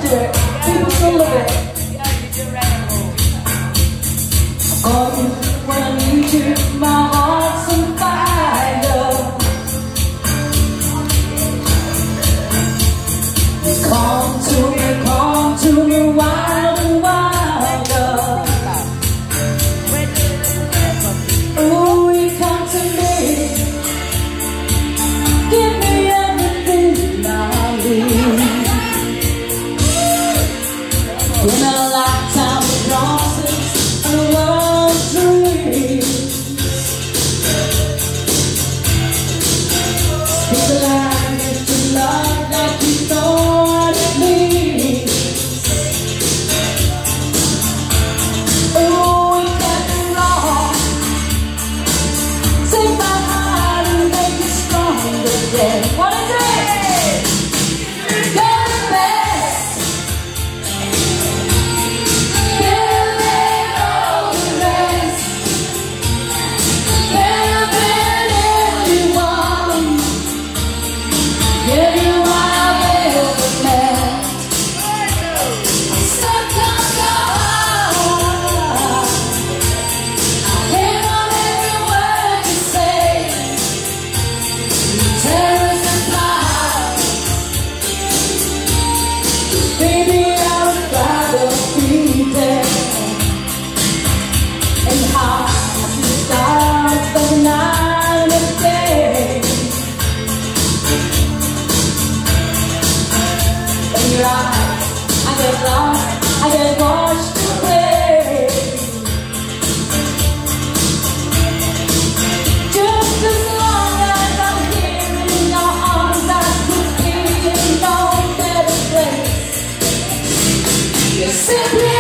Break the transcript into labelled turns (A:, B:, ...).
A: do it. People still love it. Oh, when I need you, my heart's on fire. Come to me, wild and wilder. Oh, you come to me, give me everything I need. In a lifetime of crosses and a world dream, speak the language of love like you know what it means. Oh, we can't be wrong. Take my heart and make it strong again. What is it? I get lost, I get washed away. Just as long as I'm here in your arms, I could be in no better place. You're simply